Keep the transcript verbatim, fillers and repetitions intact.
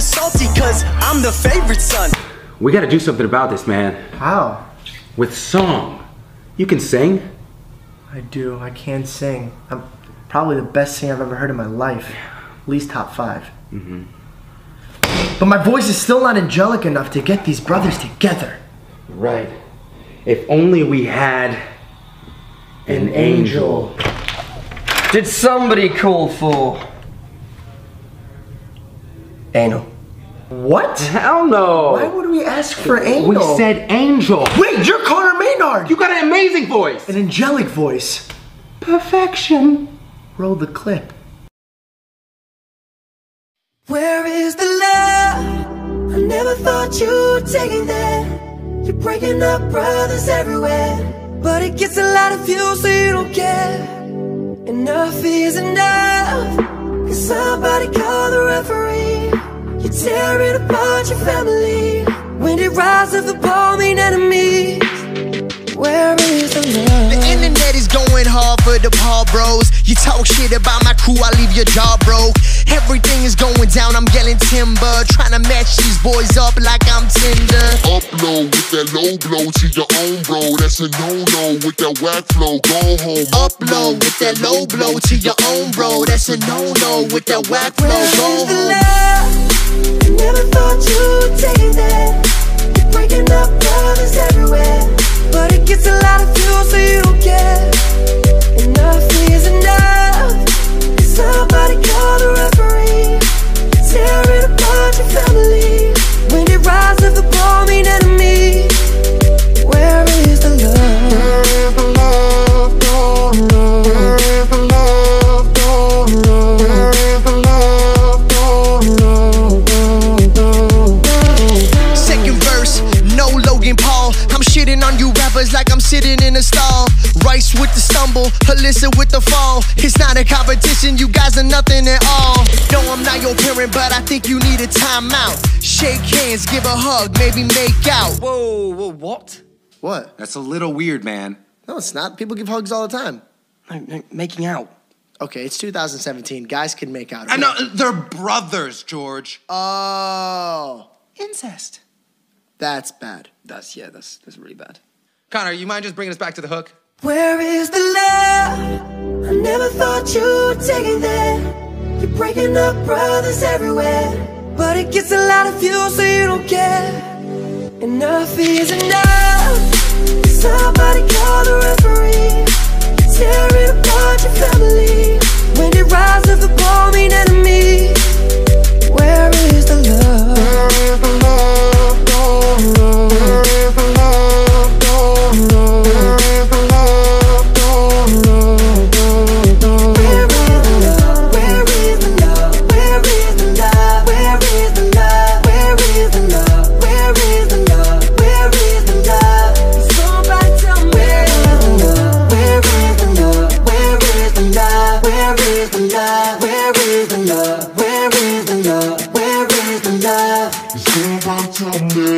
just salty cause I'm the favorite son. We gotta do something about this, man. How? With song. You can sing. I do. I can sing. I'm probably the best singer I've ever heard in my life. At least top five. Mm-hmm. But my voice is still not angelic enough to get these brothers together. Right. If only we had an, an angel. angel. Did somebody call for anal? What? Hell no. Why would we ask for anal? We said angel. Wait, you're Connor Maynard. You got an amazing voice. An angelic voice. Perfection. Roll the clip. Where is the love? I never thought you'd take it there. You're breaking up brothers everywhere, but it gets a lot of views so you don't care. Enough is enough. Can somebody call the referee? You're tearing apart your family. When it rise of the ball mean enemies. Where is the love? The internet is going hard for the Paul bros. You talk shit about my crew, I leave your jaw broke. Everything is going down, I'm yelling timber. Trying to match these boys up like I'm Tinder. Upload with that low blow to your own bro. That's a no-no with that whack flow. Go home. Upload with that low blow to your own bro. That's a no-no with that whack flow. Go Where's the home. love? I never thought you'd take it there. You're breaking up brothers everywhere, but it gets a lot of views so you don't care. Enough is enough. Can somebody call the referee? Tearing apart your family. When it rise of the ball mean enemies. Where is the love? Where is the love? Don't know. Where is the love? Don't know. Where is the love? Don't know. Second verse, no Logan Paul. I'm shitting on you rappers like I'm sitting in a stall. Rice with the stumble, Alyssa with the fall. It's not a competition, you guys are nothing at all. No, I'm not your parent, but I think you need a timeout. Shake hands, give a hug, maybe make out. Whoa, whoa, what? What? That's a little weird, man. No, it's not. People give hugs all the time. No, no, making out. Okay, it's two thousand seventeen. Guys can make out. I know, they're brothers, George. Oh. Incest. That's bad. That's, yeah, that's, that's really bad. Connor, you mind just bringing us back to the hook? Where is the love? I never thought you'd take it there. You're breaking up brothers everywhere, but it gets a lot of views so you don't care. Enough is enough. Somebody call the referee. You're tearing apart your family. When it rise of the ball mean enemies. Where is the love? Where is the love? Don't know. Where is the love? Don't know. Where is the love? Don't know. Where is the love? Where is the love? Where is the love? Where is the love? Where is the love? Where is the love? Where is the love? Somebody tell me where is the love? Where is the love? Where is the love? Where is the love? Where is the love? Where is the love? Where is the love? Somebody tell me.